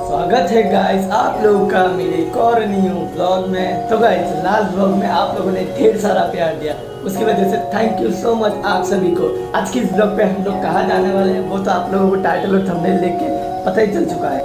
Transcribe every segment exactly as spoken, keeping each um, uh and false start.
स्वागत है गाइस आप लोगों का मेरे एक और न्यू ब्लॉग में। तो गाइस लास्ट ब्लॉग में आप लोगों ने ढेर सारा प्यार दिया, उसकी वजह से थैंक यू सो मच आप सभी को। आज की इस ब्लॉग पे हम लोग कहाँ जाने वाले हैं वो तो आप लोगों को टाइटल और थंबनेल देख के पता ही चल चुका है।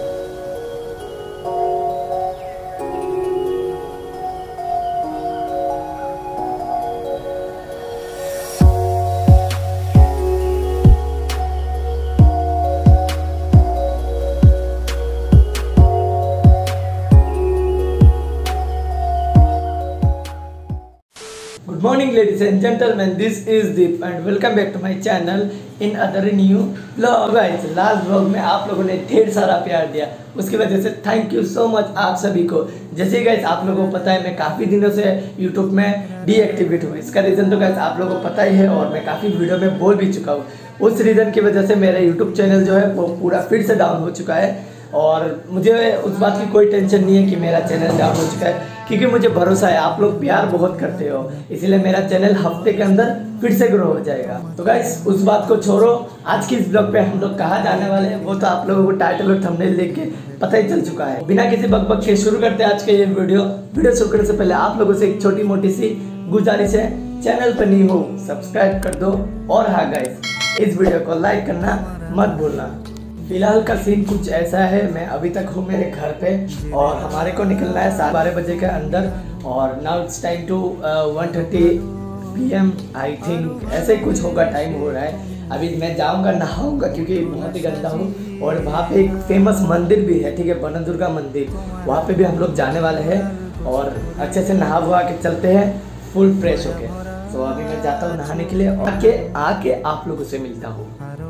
Good morning ladies and gentlemen, this is Deep and welcome back to my channel in other new vlog। guys last blog में आप लोगों ने ढेर सारा प्यार दिया, उसकी वजह से थैंक यू सो मच आप सभी को। जैसे गाइस आप लोगों को पता है मैं काफ़ी दिनों से यूट्यूब में डीएक्टिवेट हूँ। इसका रीज़न तो गाइस आप लोगों को पता ही है और मैं काफ़ी वीडियो में बोल भी चुका हूँ। उस रीज़न की वजह से मेरा यूट्यूब चैनल जो है वो पूरा फिर से डाउन हो चुका है और मुझे उस बात की कोई टेंशन नहीं है कि मेरा चैनल डाउन हो चुका है, क्योंकि मुझे भरोसा है आप लोग प्यार बहुत करते हो, इसीलिए मेरा चैनल हफ्ते के अंदर फिर से ग्रो हो जाएगा। तो गाइस उस बात को छोड़ो, आज की इस ब्लॉग पे हम लोग कहाँ जाने वाले हैं वो तो आप लोगों को टाइटल और थंबनेल देख के पता ही चल चुका है। बिना किसी बकबक के शुरू करते हैं आज के ये वीडियो। वीडियो शुरू करने से पहले आप लोगों से एक छोटी मोटी सी गुजारिश है, चैनल पर नहीं हो सब्सक्राइब कर दो और हाँ गाइस इस वीडियो को लाइक करना मत भूलना। फिलहाल का सीन कुछ ऐसा है, मैं अभी तक हूँ मेरे घर पे और हमारे को निकलना है साढ़े बारह बजे के अंदर और now it's time to one thirty P M I think, ऐसे ही कुछ होगा, टाइम हो रहा है। अभी मैं जाऊँगा नहाऊँगा क्योंकि बहुत ही गंदा हूँ और वहाँ पे एक फेमस मंदिर भी है, ठीक है, वन दुर्गा मंदिर, वहाँ पे भी हम लोग जाने वाले हैं और अच्छे से नहा वहा के चलते हैं फुल फ्रेश होके। तो अभी मैं जाता हूँ नहाने के लिए और आके आके आप लोगों से मिलता हूँ।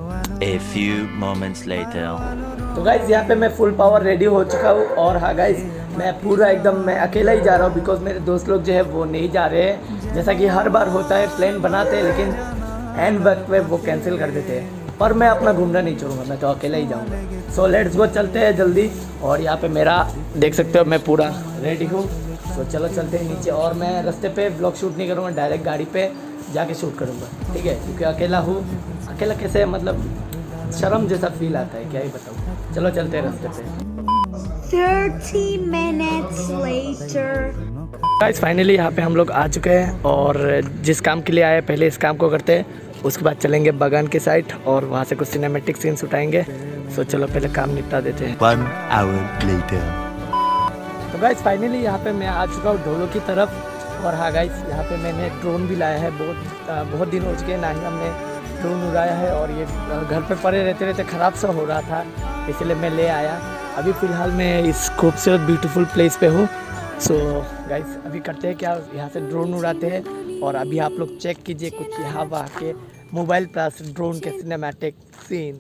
A few moments later. तो गाइज यहाँ पे मैं फुल पावर रेडी हो चुका हूँ और हाँ गाइज मैं पूरा एकदम मैं अकेला ही जा रहा हूँ, बिकॉज मेरे दोस्त लोग जो है वो नहीं जा रहे हैं। जैसा कि हर बार होता है, प्लान बनाते हैं लेकिन एंड वक्त पे वो कैंसिल कर देते हैं, पर मैं अपना घूमना नहीं छोड़ूंगा, मैं तो अकेला ही जाऊँगा। सो लेट्स गो, चलते हैं जल्दी। और यहाँ पे मेरा देख सकते हो मैं पूरा रेडी हूँ, तो चलो चलते हैं नीचे। और मैं रास्ते पे ब्लॉग शूट नहीं करूँगा, डायरेक्ट गाड़ी पे जाके शूट करूँगा, ठीक है, क्योंकि अकेला हूँ। अकेला कैसे मतलब शर्म जैसा फील आता है, क्या ही बताऊँ। चलो चलते हैं रास्ते पे। thirty minutes later. Guys finally यहाँ पे हम लोग आ चुके हैं और जिस काम के लिए आए पहले इस काम को करते हैं, उसके बाद चलेंगे बागान के साइड और वहाँ से कुछ सिनेमैटिक सीन्स उठाएंगे। सो चलो पहले काम निपटा देते हैं। One hour later. तो गाइस फाइनली यहाँ पे मैं आ चुका हूँ ढोलों की तरफ और हाँ गाइस यहाँ पे मैंने ड्रोन भी लाया है। बहुत बहुत दिन हो चुके हैं ना ही हमने ड्रोन उड़ाया है और ये घर पे पड़े रहते रहते ख़राब सा हो रहा था, इसलिए मैं ले आया। अभी फ़िलहाल मैं इस खूबसूरत ब्यूटीफुल प्लेस पे हूँ। सो गाइस अभी करते हैं क्या, यहाँ से ड्रोन उड़ाते हैं और अभी आप लोग चेक कीजिए कुछ यहाँ वहाँ के मोबाइल प्लस ड्रोन के सिनेमैटिक सीन।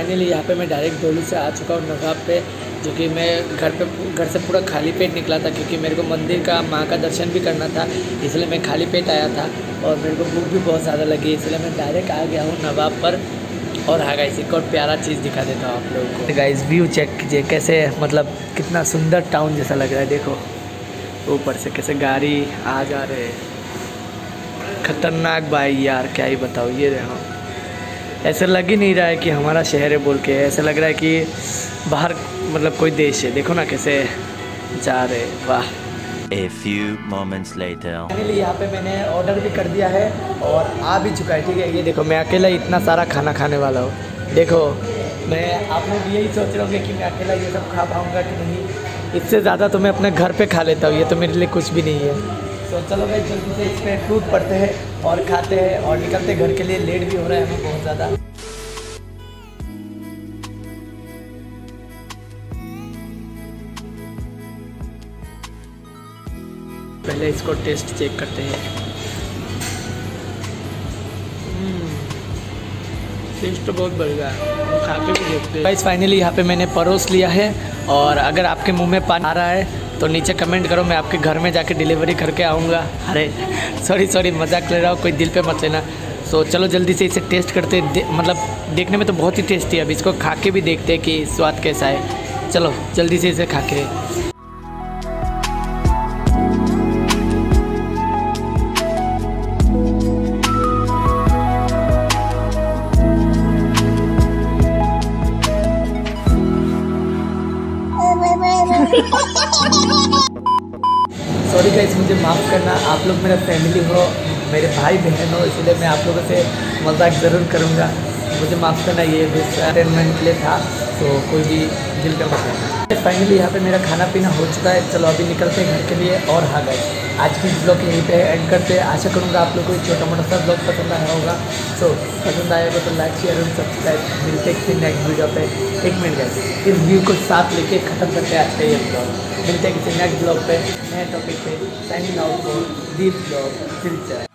फाइनली यहाँ पे मैं डायरेक्ट डोली से आ चुका हूँ नवाब पे, जो कि मैं घर पे घर से पूरा खाली पेट निकला था, क्योंकि मेरे को मंदिर का माँ का दर्शन भी करना था, इसलिए मैं खाली पेट आया था और मेरे को भूख भी बहुत ज़्यादा लगी, इसलिए मैं डायरेक्ट आ गया हूँ नवाब पर। और हाँ गाइस, एक और प्यारा चीज़ दिखा देता हूँ आप लोगों को। गाइस व्यू चेक कीजिए, कैसे मतलब कितना सुंदर टाउन जैसा लग रहा है। देखो ऊपर से कैसे गाड़ी आ जा रहे हैं, खतरनाक भाई यार, क्या ही बताओ। ये देखो, ऐसा लग ही नहीं रहा है कि हमारा शहर है बोल के, ऐसा लग रहा है कि बाहर मतलब कोई देश है। देखो ना कैसे जा रहे, वाह। A few moments later. Finally यहाँ पे मैंने ऑर्डर भी कर दिया है और आ भी चुका है, ठीक है। ये देखो, मैं अकेला इतना सारा खाना खाने वाला हूँ। देखो, मैं आप लोग यही सोच रहे होंगे कि मैं अकेला ये सब खा पाऊँगा कि नहीं। इससे ज़्यादा तो मैं अपने घर पे खा लेता हूँ, ये तो मेरे लिए कुछ भी नहीं है। तो चलो भाई जल्दी से इस पर टूट पड़ते हैं और खाते हैं और निकलते घर के लिए। लेट भी हो रहा है हमें बहुत ज़्यादा। पहले इसको टेस्ट चेक करते हैं। टेस्ट तो बहुत बढ़िया है, खा के भी देखते हैं। गाइस फाइनली यहाँ पे मैंने परोस लिया है, और अगर आपके मुंह में पानी आ रहा है तो नीचे कमेंट करो, मैं आपके घर में जाके डिलीवरी करके आऊँगा। अरे सॉरी सॉरी मजाक ले रहा हूँ, कोई दिल पे मत लेना। सो चलो जल्दी से इसे टेस्ट करते दे, मतलब देखने में तो बहुत ही टेस्टी है। अब इसको खा के भी देखते हैं कि स्वाद कैसा है। चलो जल्दी से इसे खा के। सॉरी गाइस, मुझे माफ़ करना, आप लोग मेरा फैमिली हो, मेरे भाई बहन हो, इसलिए मैं आप लोगों से मजाक ज़रूर करूँगा। मुझे माफ़ करना, ये बस एंटरटेनमेंट के लिए था, तो कोई भी दिल पे मत लेना। फाइनली यहाँ पे मेरा खाना पीना हो चुका है। चलो अभी निकलते हैं घर के लिए। और हाँ गाइस, आज की ब्लॉग यहीं पे एंड करते हैं। आशा करूँगा आप लोग को छोटा मोटा सा ब्लॉग पसंद आया होगा। सो पसंद आएगा तो लाइक शेयर और सब्सक्राइब। मिलते हैं किसी नेक्स्ट वीडियो पे। एक मिनट गाइस, इस व्यू को साथ लेके ख़त्म करते हैं आज का ये ब्लॉग। मिलते हैं किसी नेक्स्ट ब्लॉग पे, नए टॉपिक पे। Signing out for Deep blog Silchar.